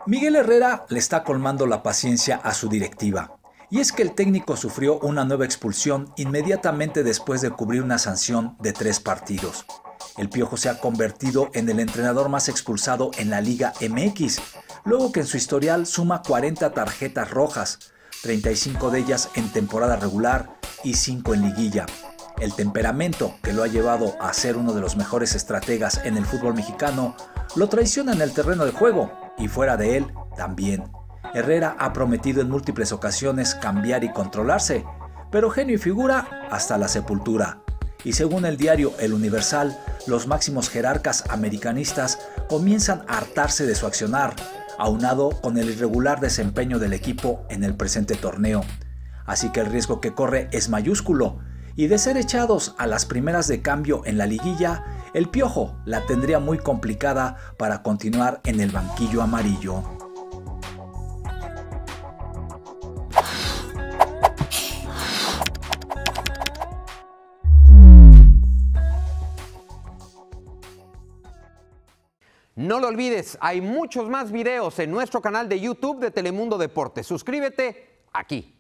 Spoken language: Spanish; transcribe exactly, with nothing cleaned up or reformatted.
Miguel Herrera le está colmando la paciencia a su directiva. Y es que el técnico sufrió una nueva expulsión inmediatamente después de cubrir una sanción de tres partidos. El Piojo se ha convertido en el entrenador más expulsado en la Liga M X, luego que en su historial suma cuarenta tarjetas rojas, treinta y cinco de ellas en temporada regular y cinco en liguilla. El temperamento que lo ha llevado a ser uno de los mejores estrategas en el fútbol mexicano lo traiciona en el terreno de juego y fuera de él también. Herrera ha prometido en múltiples ocasiones cambiar y controlarse, pero genio y figura hasta la sepultura. Y según el diario El Universal, los máximos jerarcas americanistas comienzan a hartarse de su accionar, aunado con el irregular desempeño del equipo en el presente torneo. Así que el riesgo que corre es mayúsculo, y de ser echados a las primeras de cambio en la liguilla, el Piojo la tendría muy complicada para continuar en el banquillo amarillo. No lo olvides, hay muchos más videos en nuestro canal de YouTube de Telemundo Deportes. Suscríbete aquí.